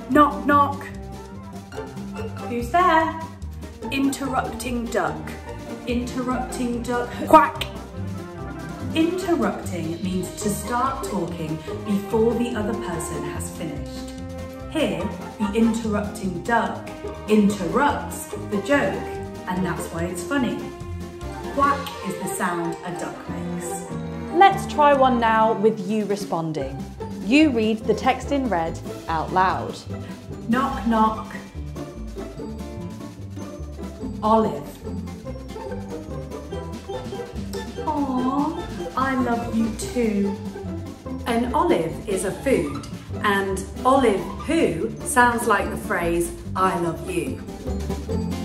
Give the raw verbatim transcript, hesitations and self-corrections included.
Knock, knock. Who's there? Interrupting duck. Interrupting duck. Quack. Interrupting means to start talking before the other person has finished. Here, the interrupting duck interrupts the joke, and that's why it's funny. Quack is the sound a duck makes. Let's try one now with you responding. You read the text in red out loud. Knock, knock. Olive. Aww, I love you too. An olive is a food, and olive who sounds like the phrase I love you.